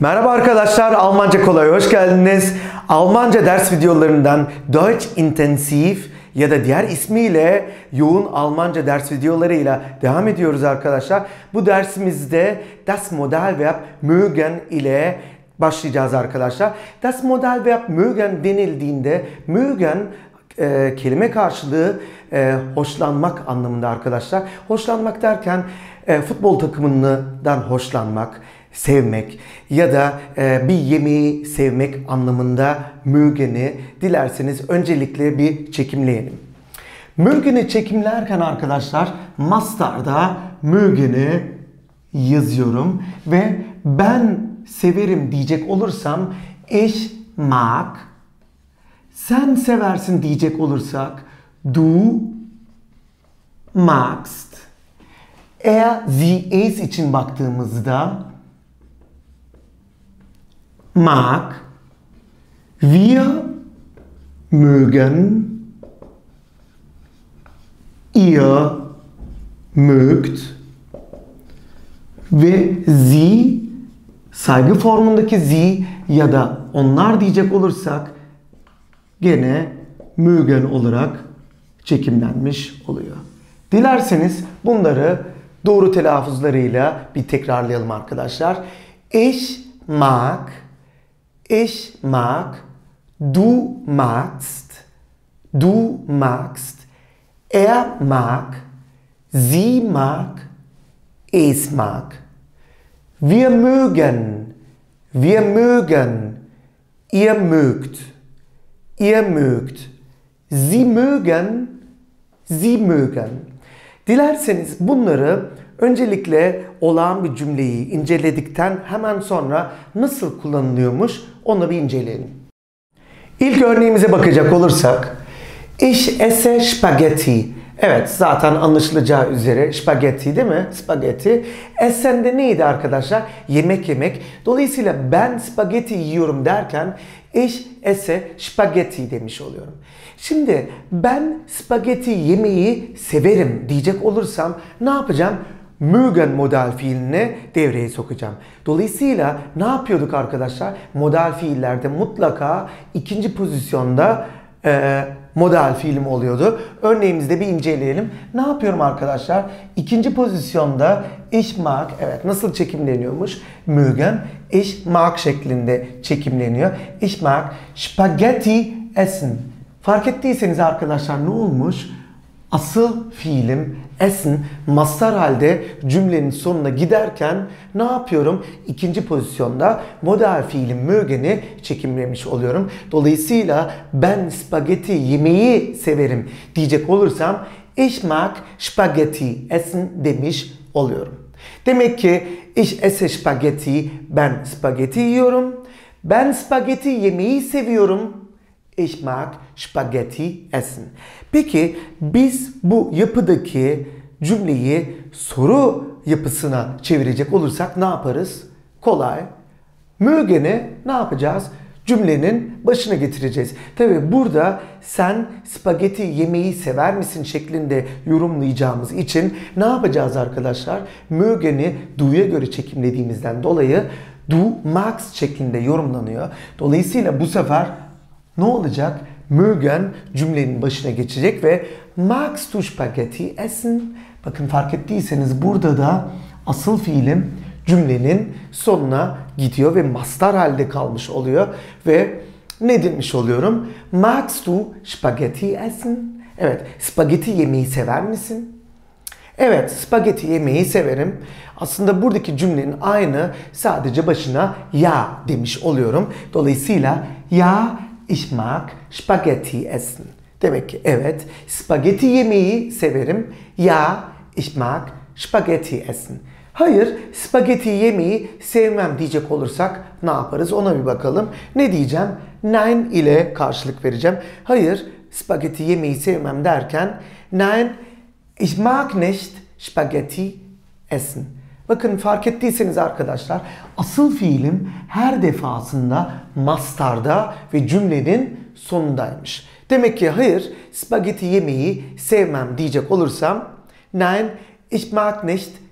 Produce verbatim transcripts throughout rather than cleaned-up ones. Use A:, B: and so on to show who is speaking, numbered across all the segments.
A: Merhaba arkadaşlar, Almanca Kolay hoş geldiniz. Almanca ders videolarından Deutsch Intensiv ya da diğer ismiyle yoğun Almanca ders videolarıyla devam ediyoruz arkadaşlar. Bu dersimizde Das Modalverb mögen ile başlayacağız arkadaşlar. Das Modalverb mögen denildiğinde mögen e, kelime karşılığı e, hoşlanmak anlamında arkadaşlar. Hoşlanmak derken e, futbol takımından hoşlanmak, sevmek ya da e, bir yemeği sevmek anlamında mögen'i dilerseniz öncelikle bir çekimleyelim. Mögen'i çekimlerken arkadaşlar master'da mögen'i yazıyorum ve ben severim diyecek olursam ich mag, sen seversin diyecek olursak du magst. Er, sie, es için baktığımızda mag, wir mögen, ihr mögt ve sie, saygı formundaki sie ya da onlar diyecek olursak gene mögen olarak çekimlenmiş oluyor. Dilerseniz bunları doğru telaffuzlarıyla bir tekrarlayalım arkadaşlar. Ich mag, ich mag, du magst, du magst, er mag, sie mag, es mag. Wir mögen, wir mögen, ihr mögt, ihr mögt, sie mögen, sie mögen. Dilerseniz bunları öncelikle olağan bir cümleyi inceledikten hemen sonra nasıl kullanılıyormuş onu bir inceleyelim. İlk örneğimize bakacak olursak Ich esse Spaghetti. Evet, zaten anlaşılacağı üzere spagetti değil mi? Spagetti. Essen de neydi arkadaşlar? Yemek yemek. Dolayısıyla ben spagetti yiyorum derken ich esse Spaghetti demiş oluyorum. Şimdi ben spagetti yemeği severim diyecek olursam ne yapacağım? Mögen modal fiilini devreye sokacağım. Dolayısıyla ne yapıyorduk arkadaşlar? Modal fiillerde mutlaka ikinci pozisyonda e, modal fiilim oluyordu. Örneğimizde bir inceleyelim. Ne yapıyorum arkadaşlar? İkinci pozisyonda ich mag, evet nasıl çekimleniyormuş? Mögen, ich mag şeklinde çekimleniyor. Ich mag Spaghetti essen. Fark ettiyseniz arkadaşlar ne olmuş? Asıl fiilim essen mastar halde cümlenin sonuna giderken ne yapıyorum? İkinci pozisyonda modal fiilim mögen'i çekimlemiş oluyorum. Dolayısıyla ben spagetti yemeği severim diyecek olursam ich mag Spaghetti essen demiş oluyorum. Demek ki ich esse Spaghetti, ben spagetti yiyorum. Ben spagetti yemeği seviyorum. Ich mag Spaghetti essen. Peki biz bu yapıdaki cümleyi soru yapısına çevirecek olursak ne yaparız? Kolay. Mögen'i ne yapacağız? Cümlenin başına getireceğiz. Tabi burada sen spagetti yemeği sever misin şeklinde yorumlayacağımız için ne yapacağız arkadaşlar? Mögen'i du'ya göre çekimlediğimizden dolayı du magst şeklinde yorumlanıyor. Dolayısıyla bu sefer ne olacak? Mögen cümlenin başına geçecek ve magst du Spaghetti essen? Bakın fark ettiyseniz burada da asıl fiilim cümlenin sonuna gidiyor ve mastar halde kalmış oluyor ve ne demiş oluyorum? Magst du Spaghetti essen? Evet, spagetti yemeği sever misin? Evet, spagetti yemeği severim. Aslında buradaki cümlenin aynı, sadece başına ya demiş oluyorum. Dolayısıyla ya ich mag Spaghetti essen. Demek ki evet, spagetti yemeği severim. Ja, ich mag Spaghetti essen. Hayır, spagetti yemeği sevmem diyecek olursak ne yaparız ona bir bakalım. Ne diyeceğim? Nein ile karşılık vereceğim. Hayır, spagetti yemeği sevmem derken nein, ich mag nicht Spaghetti essen. Bakın fark ettiyseniz arkadaşlar asıl fiilim her defasında mastarda ve cümlenin sonundaymış. Demek ki hayır spagetti yemeği sevmem diyecek olursam nein ich mag nicht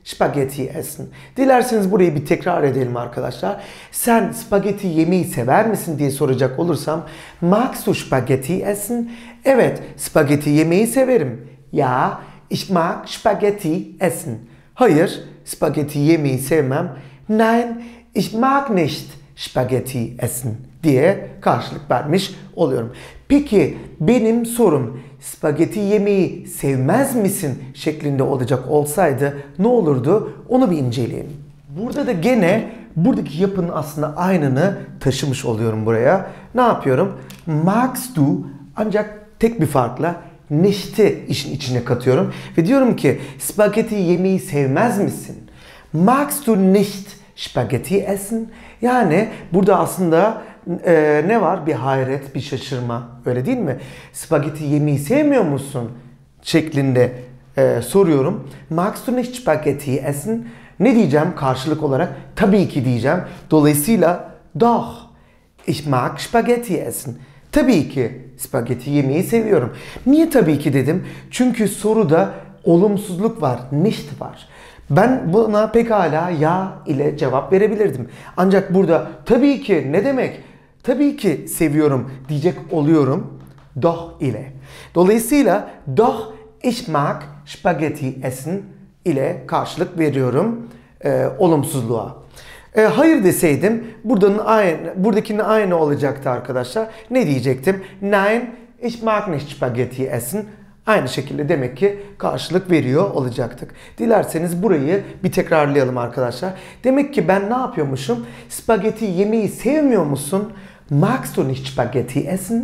A: spagetti essen. Dilerseniz burayı bir tekrar edelim arkadaşlar. Sen spagetti yemeyi sever misin diye soracak olursam, magst du Spaghetti essen? Evet, spagetti yemeyi severim. Ja, ich mag Spaghetti essen. Hayır, spagetti yemeyi sevmem. Nein, ich mag nicht Spaghetti essen diye karşılık vermiş oluyorum. Peki benim sorum spagetti yemeyi sevmez misin şeklinde olacak olsaydı ne olurdu? Onu bir inceleyelim. Burada da gene buradaki yapının aslında aynını taşımış oluyorum buraya. Ne yapıyorum? Magst du, ancak tek bir farkla nicht'i işin içine katıyorum. Ve diyorum ki spagetti yemeyi sevmez misin? Magst du nicht Spaghetti essen? Yani burada aslında e, ne var? Bir hayret, bir şaşırma. Öyle değil mi? Spagetti yemeyi sevmiyor musun? Şeklinde e, soruyorum. Magst du nicht Spaghetti essen? Ne diyeceğim karşılık olarak? Tabii ki diyeceğim. Dolayısıyla doch, ich mag Spaghetti essen. Tabii ki spagetti yemeyi seviyorum. Niye tabii ki dedim? Çünkü soruda olumsuzluk var, nicht var. Ben buna pekala ya ile cevap verebilirdim. Ancak burada tabii ki ne demek? Tabii ki seviyorum diyecek oluyorum. Doch ile. Dolayısıyla doch ich mag Spaghetti essen ile karşılık veriyorum e, olumsuzluğa. E, hayır deseydim buradanın aynı, buradakinin aynı olacaktı arkadaşlar. Ne diyecektim? Nein, ich mag nicht Spaghetti essen. Aynı şekilde demek ki karşılık veriyor olacaktık. Dilerseniz burayı bir tekrarlayalım arkadaşlar. Demek ki ben ne yapıyormuşum? Spagetti yemeyi sevmiyor musun? Magst du nicht Spaghetti essen?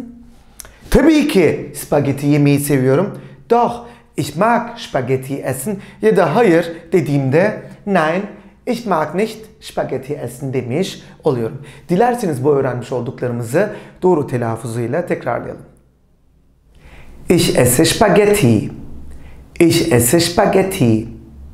A: Tabii ki spagetti yemeyi seviyorum. Doch, ich mag Spaghetti essen. Ya da hayır dediğimde nein, ich mag nicht Spaghetti essen demiş oluyorum. Dilerseniz bu öğrenmiş olduklarımızı doğru telaffuzuyla tekrarlayalım. Ich esse Spaghetti. Ich esse Spaghetti.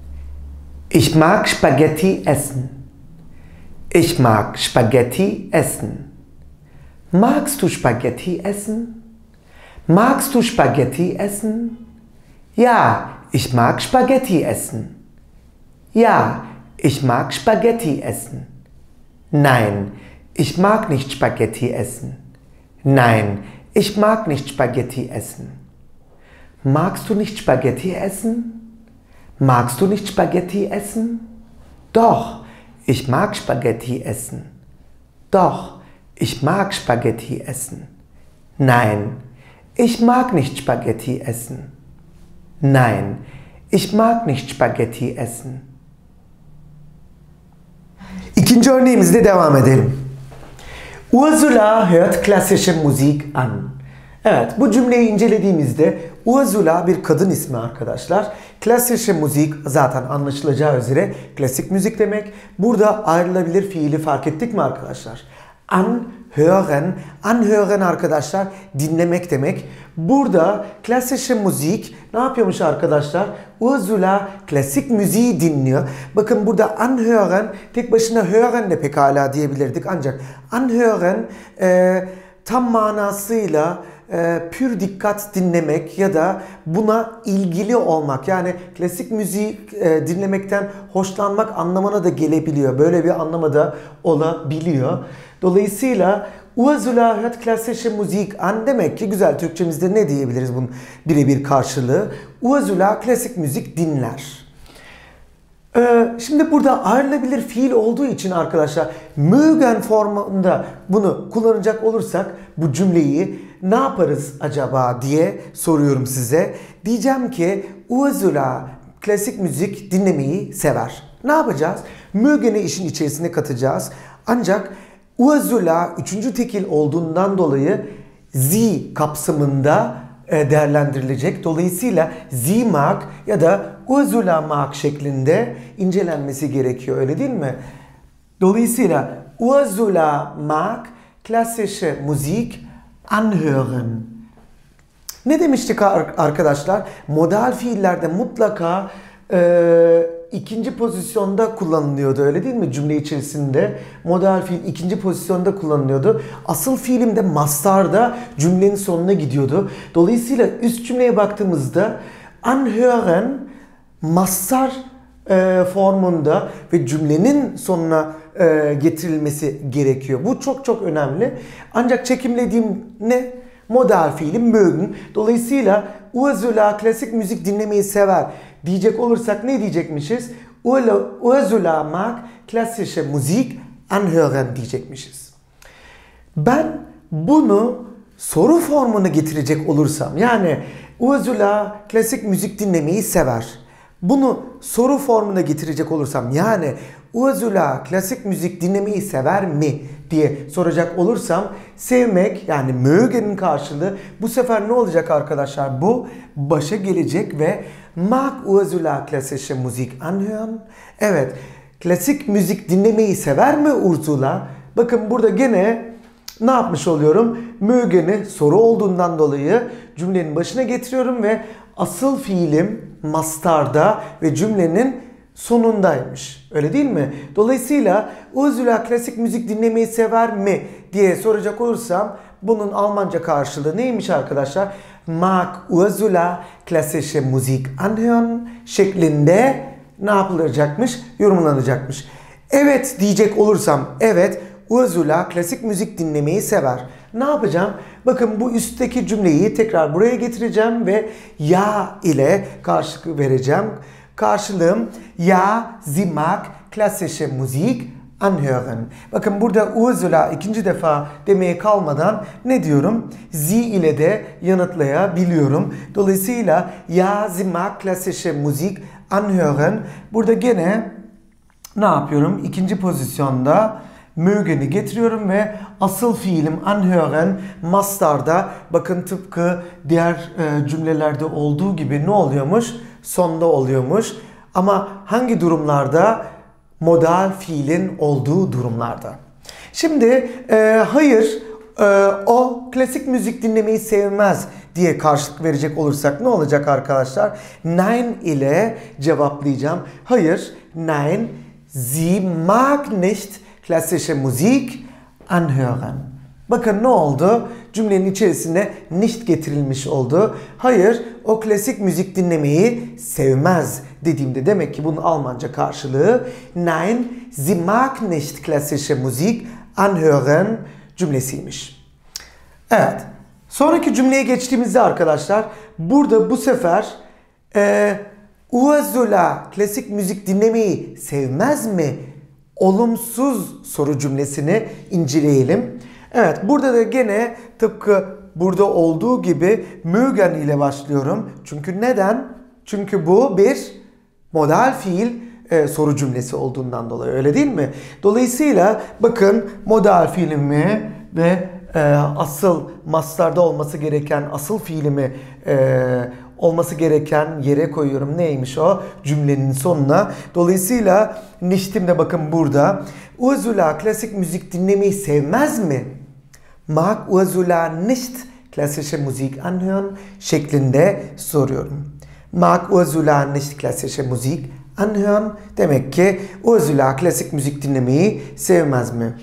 A: Ich mag Spaghetti essen. Ich mag Spaghetti essen. Magst du Spaghetti essen? Magst du Spaghetti essen? Ja, ich mag Spaghetti essen. Ja, ich mag Spaghetti essen. Nein, ich mag nicht Spaghetti essen. Nein, ich mag nicht Spaghetti essen. Magst du nicht Spaghetti essen? Magst du nicht Spaghetti essen? Doch, ich mag Spaghetti essen. Doch, ich mag Spaghetti essen. Nein, ich mag nicht Spaghetti essen. Nein, ich mag nicht Spaghetti essen. İkinci örneğimizde devam edelim. Ursula hört klassische Musik an. Evet, bu cümleyi incelediğimizde Ursula bir kadın ismi arkadaşlar. Klassische Musik zaten anlaşılacağı üzere klasik müzik demek. Burada ayrılabilir fiili fark ettik mi arkadaşlar? Anhören, anhören arkadaşlar dinlemek demek. Burada klassische Musik ne yapıyormuş arkadaşlar? Ursula klasik müziği dinliyor. Bakın burada anhören tek başına hören de pekala diyebilirdik. Ancak anhören e, tam manasıyla e, pür dikkat dinlemek ya da buna ilgili olmak. Yani klasik müziği e, dinlemekten hoşlanmak anlamına da gelebiliyor. Böyle bir anlamı da olabiliyor. Dolayısıyla Ursula hört klassische Musik an demek ki güzel Türkçemizde ne diyebiliriz bunun birebir karşılığı? Ursula klasik müzik dinler. Ee, şimdi burada ayrılabilir fiil olduğu için arkadaşlar mögen formunda bunu kullanacak olursak bu cümleyi ne yaparız acaba diye soruyorum size. Diyeceğim ki Ursula klasik müzik dinlemeyi sever. Ne yapacağız? Mögen'i işin içerisine katacağız. Ancak Ursula üçüncü tekil olduğundan dolayı sie kapsamında değerlendirilecek. Dolayısıyla sie mag ya da Ursula mag şeklinde incelenmesi gerekiyor. Öyle değil mi? Dolayısıyla Ursula mag klassische Musik anhören. Ne demiştik arkadaşlar? Modal fiillerde mutlaka e, ikinci pozisyonda kullanılıyordu. Öyle değil mi? Cümle içerisinde modal fiil ikinci pozisyonda kullanılıyordu. Asıl fiilim de mastarda cümlenin sonuna gidiyordu. Dolayısıyla üst cümleye baktığımızda anhören mastar e, formunda ve cümlenin sonuna e, getirilmesi gerekiyor. Bu çok çok önemli. Ancak çekimlediğim ne? Modal fiili mögen. Dolayısıyla Ursula klasik müzik dinlemeyi sever diyecek olursak ne diyecekmişiz? Ursula mag klassische Musik anhören diyecekmişiz. Ben bunu soru formuna getirecek olursam, yani Ursula klasik müzik dinlemeyi sever. Bunu soru formuna getirecek olursam, yani Ursula klasik müzik dinlemeyi sever mi diye soracak olursam, sevmek yani mögen'in karşılığı bu sefer ne olacak arkadaşlar? Bu başa gelecek ve mag Ursula klassische Musik anhören? Evet, klasik müzik dinlemeyi sever mi Ursula? Bakın burada gene ne yapmış oluyorum? Mögen'i soru olduğundan dolayı cümlenin başına getiriyorum ve asıl fiilim mastarda ve cümlenin sonundaymış. Öyle değil mi? Dolayısıyla Ursula klasik müzik dinlemeyi sever mi diye soracak olursam bunun Almanca karşılığı neymiş arkadaşlar? Mag Ursula klassische Musik anhören şeklinde ne yapılacakmış? Yorumlanacakmış. Evet diyecek olursam, evet Ursula klasik müzik dinlemeyi sever. Ne yapacağım? Bakın bu üstteki cümleyi tekrar buraya getireceğim ve ya ile karşılık vereceğim. Karşılığım ja, sie mag klassische Musik anhören. Bakın burada Ursula ikinci defa demeye kalmadan ne diyorum? Sie ile de yanıtlayabiliyorum. Dolayısıyla ja, sie mag klassische Musik anhören. Burada gene ne yapıyorum? İkinci pozisyonda mögen'i getiriyorum ve asıl fiilim anhören mastarda, bakın tıpkı diğer e, cümlelerde olduğu gibi ne oluyormuş? Sonda oluyormuş. Ama hangi durumlarda? Modal fiilin olduğu durumlarda. Şimdi e, hayır e, o klasik müzik dinlemeyi sevmez diye karşılık verecek olursak ne olacak arkadaşlar? Nein ile cevaplayacağım. Hayır, nein, sie mag nicht klassische Musik anhören. Bakın ne oldu? Cümlenin içerisine nicht getirilmiş oldu. Hayır, o klasik müzik dinlemeyi sevmez dediğimde demek ki bunun Almanca karşılığı nein, sie mag nicht klassische Musik anhören cümlesiymiş. Evet. Sonraki cümleye geçtiğimizde arkadaşlar burada bu sefer e, Ursula klasik müzik dinlemeyi sevmez mi? Olumsuz soru cümlesini inceleyelim. Evet, burada da gene tıpkı burada olduğu gibi mögen ile başlıyorum. Çünkü neden? Çünkü bu bir modal fiil e, soru cümlesi olduğundan dolayı, öyle değil mi? Dolayısıyla bakın modal fiilimi ve e, asıl mastarda olması gereken asıl fiilimi e, olması gereken yere koyuyorum. Neymiş o? Cümlenin sonuna. Dolayısıyla nicht'im de bakın burada. Ursula klasik müzik dinlemeyi sevmez mi? Mag Ursula nicht klassische Musik anhören şeklinde soruyorum. Mag Ursula nicht klassische Musik anhören? Demek ki Ursula klasik müzik dinlemeyi sevmez mi?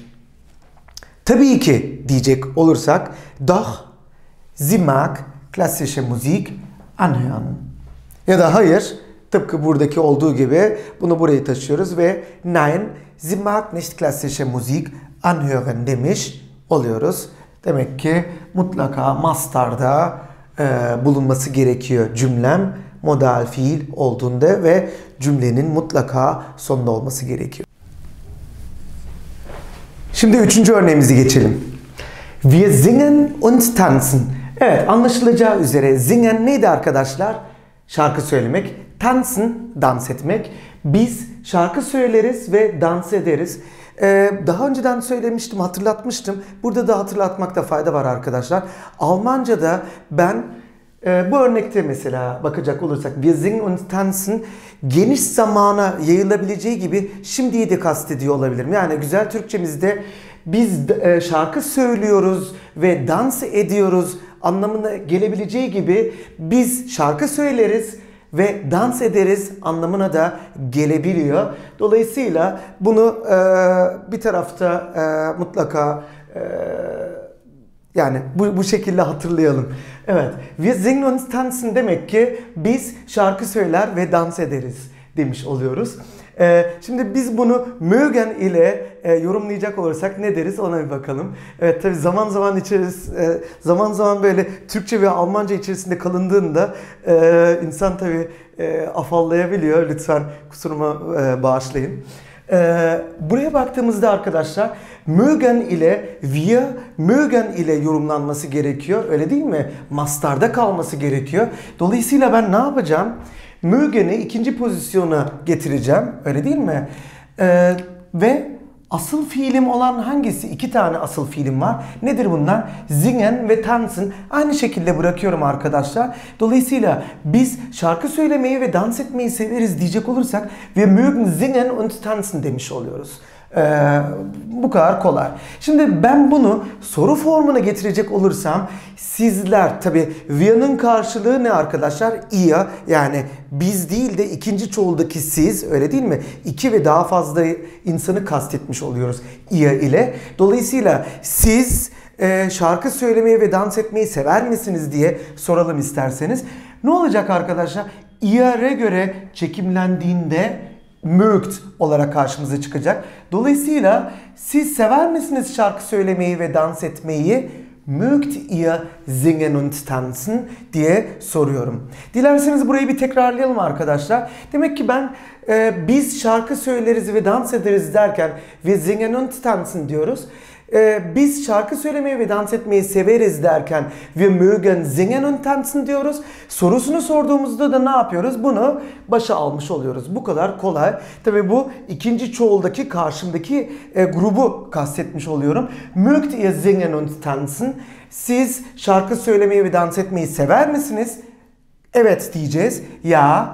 A: Tabii ki diyecek olursak doch sie mag klassische Musik anhören. Ya da hayır, tıpkı buradaki olduğu gibi bunu buraya taşıyoruz ve nein, sie mag nicht klassische Musik anhören demiş oluyoruz. Demek ki mutlaka mastarda e, bulunması gerekiyor cümlem modal fiil olduğunda ve cümlenin mutlaka sonunda olması gerekiyor. Şimdi üçüncü örneğimizi geçelim. Wir singen und tanzen. Evet, anlaşılacağı üzere singen neydi arkadaşlar? Şarkı söylemek. Tanzen, dans etmek. Biz şarkı söyleriz ve dans ederiz. Ee, daha önceden söylemiştim, hatırlatmıştım. Burada da hatırlatmakta fayda var arkadaşlar. Almanca'da ben e, bu örnekte mesela bakacak olursak wir singen und tanzen geniş zamana yayılabileceği gibi şimdiyi de kastediyor olabilirim. Yani güzel Türkçemizde biz e, şarkı söylüyoruz ve dans ediyoruz anlamına gelebileceği gibi biz şarkı söyleriz ve dans ederiz anlamına da gelebiliyor. Dolayısıyla bunu e, bir tarafta e, mutlaka e, yani bu, bu şekilde hatırlayalım. Evet, wir singen und tanzen demek ki biz şarkı söyler ve dans ederiz demiş oluyoruz. Ee, şimdi biz bunu mögen ile e, yorumlayacak olursak ne deriz ona bir bakalım. Evet, tabii zaman zaman içeris e, zaman zaman böyle Türkçe ve Almanca içerisinde kalındığında e, insan tabii e, afallayabiliyor. Lütfen kusuruma e, bağışlayın. E, buraya baktığımızda arkadaşlar mögen ile wir mögen ile yorumlanması gerekiyor. Öyle değil mi? Mastarda kalması gerekiyor. Dolayısıyla ben ne yapacağım? Mögen'i ikinci pozisyona getireceğim. Öyle değil mi? Ee, ve asıl fiilim olan hangisi? İki tane asıl fiilim var. Nedir bunlar? Singen ve tanzen. Aynı şekilde bırakıyorum arkadaşlar. Dolayısıyla biz şarkı söylemeyi ve dans etmeyi severiz diyecek olursak wir mögen singen und tanzen demiş oluyoruz. Ee, bu kadar kolay. Şimdi ben bunu soru formuna getirecek olursam sizler, tabi wir'nin karşılığı ne arkadaşlar? Ihr, yani biz değil de ikinci çoğuldaki siz, öyle değil mi? İki ve daha fazla insanı kastetmiş oluyoruz ihr ile. Dolayısıyla siz e, şarkı söylemeyi ve dans etmeyi sever misiniz diye soralım isterseniz. Ne olacak arkadaşlar? Ihre göre çekimlendiğinde mögt olarak karşımıza çıkacak. Dolayısıyla siz sever misiniz şarkı söylemeyi ve dans etmeyi? Mögt ihr singen und tanzen diye soruyorum. Dilerseniz burayı bir tekrarlayalım arkadaşlar. Demek ki ben e, biz şarkı söyleriz ve dans ederiz derken wir singen und tanzen diyoruz. Ee, biz şarkı söylemeyi ve dans etmeyi severiz derken wir mögen singen und tanzen diyoruz. Sorusunu sorduğumuzda da ne yapıyoruz? Bunu başa almış oluyoruz. Bu kadar kolay. Tabii bu ikinci çoğuldaki karşımdaki e, grubu kastetmiş oluyorum. Mögt ihr singen und tanzen? Siz şarkı söylemeyi ve dans etmeyi sever misiniz? Evet diyeceğiz. Ja,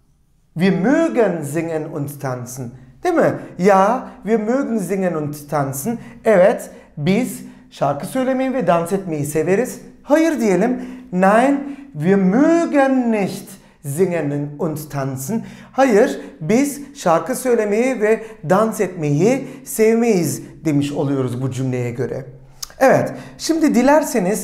A: wir mögen singen und tanzen. Değil mi? Ja, wir mögen singen und tanzen. Evet, biz şarkı söylemeyi ve dans etmeyi severiz. Hayır diyelim. Nein, wir mögen nicht singen und tanzen. Hayır, biz şarkı söylemeyi ve dans etmeyi sevmeyiz demiş oluyoruz bu cümleye göre. Evet, şimdi dilerseniz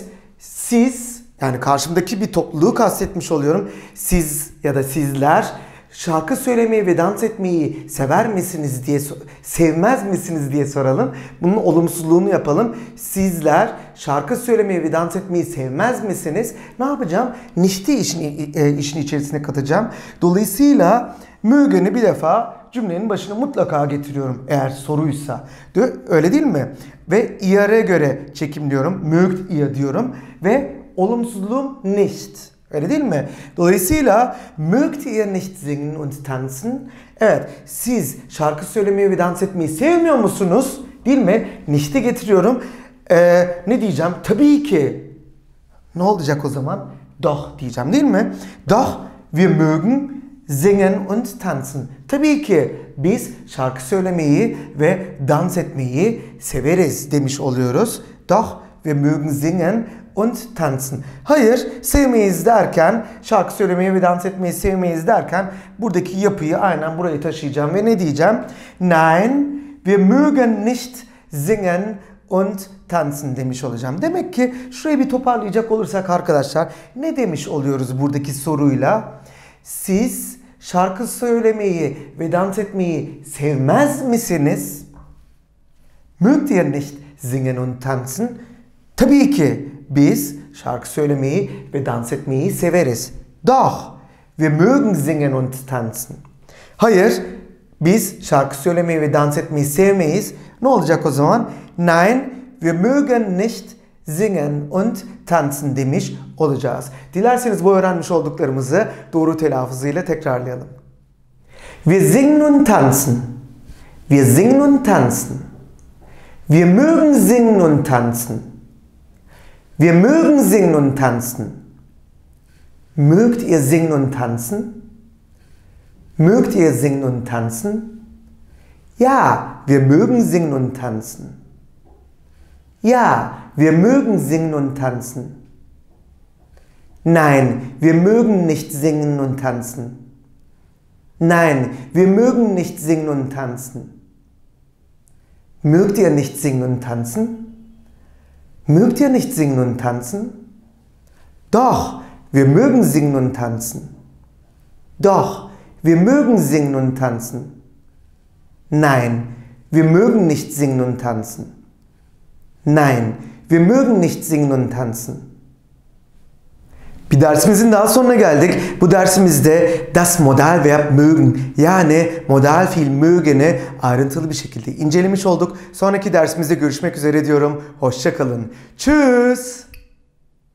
A: siz, yani karşımdaki bir topluluğu kastetmiş oluyorum. Siz ya da sizler şarkı söylemeyi ve dans etmeyi sever misiniz diye, sevmez misiniz diye soralım. Bunun olumsuzluğunu yapalım. Sizler şarkı söylemeyi ve dans etmeyi sevmez misiniz? Ne yapacağım? Nicht'i işin, e, işin içerisine katacağım. Dolayısıyla mögen'i bir defa cümlenin başına mutlaka getiriyorum eğer soruysa. Öyle değil mi? Ve ihre göre çekimliyorum. Mögt ihr diyorum. Ve olumsuzluğum nicht. Öyle değil mi? Dolayısıyla mögt ihr nicht singen und tanzen? Evet, siz şarkı söylemeyi ve dans etmeyi sevmiyor musunuz? Değil mi? Nicht'i getiriyorum. Ee, ne diyeceğim? Tabii ki. Ne olacak o zaman? Doch diyeceğim değil mi? Doch, wir mögen singen und tanzen. Tabii ki biz şarkı söylemeyi ve dans etmeyi severiz demiş oluyoruz. Doch, wir mögen singen und tanzen. Hayır, sevmeyiz derken, şarkı söylemeyi ve dans etmeyi sevmeyiz derken buradaki yapıyı aynen buraya taşıyacağım ve ne diyeceğim? Nein, wir mögen nicht singen und tanzen demiş olacağım. Demek ki şurayı bir toparlayacak olursak arkadaşlar ne demiş oluyoruz buradaki soruyla? Siz şarkı söylemeyi ve dans etmeyi sevmez misiniz? Mögt ihr nicht singen und tanzen? Tabii ki biz şarkı söylemeyi ve dans etmeyi severiz. Doch, wir mögen singen und tanzen. Hayır, biz şarkı söylemeyi ve dans etmeyi sevmeyiz. Ne olacak o zaman? Nein, wir mögen nicht singen und tanzen demiş olacağız. Dilerseniz bu öğrenmiş olduklarımızı doğru telaffuzuyla tekrarlayalım. Wir singen und tanzen. Wir singen und tanzen. Wir mögen singen und tanzen. Wir mögen singen und tanzen. Mögt ihr singen und tanzen? Mögt ihr singen und tanzen? Ja, wir mögen singen und tanzen. Ja, wir mögen singen und tanzen. Nein, wir mögen nicht singen und tanzen. Nein, wir mögen nicht singen und tanzen. Mögt ihr nicht singen und tanzen? Mögt ihr nicht singen und tanzen? Doch, wir mögen singen und tanzen. Doch, Wir mögen singen und tanzen. Nein, wir mögen nicht singen und tanzen. Nein, wir mögen nicht singen und tanzen. Bir dersimizin daha sonuna geldik. Bu dersimizde das Modalverb mögen yani modal fiil mögen'i ayrıntılı bir şekilde incelemiş olduk. Sonraki dersimizde görüşmek üzere diyorum. Hoşça kalın. Tschüss.